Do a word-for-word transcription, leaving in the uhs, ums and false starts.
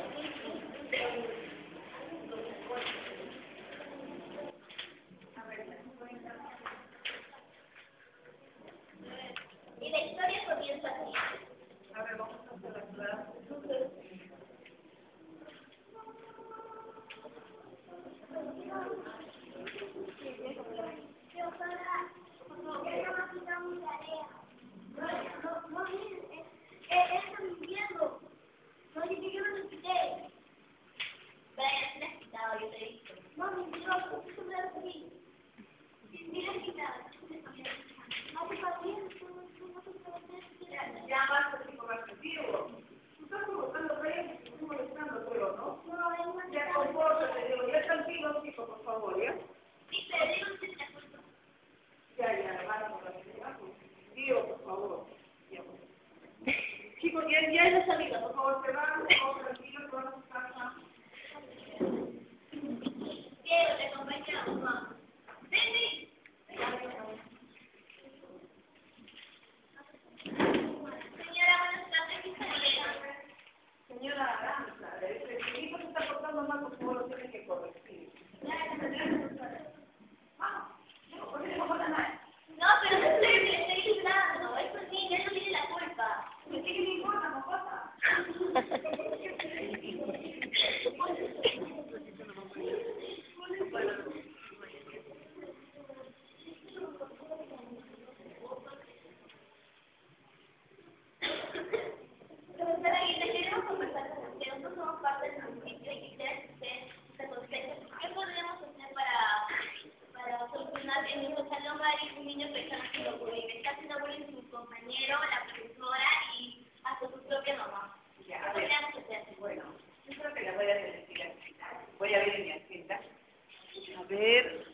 Y la historia comienza así. A ver, vamos a hacer la clase. Ya basta, tipo, más antiguo. Tú estás provocando reyes, te estoy molestando, creo, ¿no? Ya, compórtate, digo, ya tranquilo, chico, por favor, ¿ya? Ya, ya, vamos a la tío, por favor. Ya. Chicos, ya, ya es la salida, por favor, se van, por favor, tranquilos, vamos a casa. Quiero, te acompañamos, mamá. Ven, ven. Señora, buenas tardes, ¿qué está bien? Señora Aranza, el hijo se está portando mal, por favor, lo tiene que corregir. Vamos, no, ¿por qué no pasa nada? No, pero no sé, le estoy ayudando. Eso sí, ya no tiene la culpa. ¿Qué le importa, no pasa? Profesora Guita, queremos conversar con usted. Nosotros somos parte del municipio y quisiera que usted se conteste. ¿Qué podríamos hacer para, para solucionar que en nuestro salón va a ir un niño que está haciendo bullying? Está haciendo bullying su compañero, la profesora y hasta su propia mamá. Ya, ¿Qué a ver. podríamos hacer? Bueno, yo creo que la voy a decir. Voy a ver en mi agenda. A ver.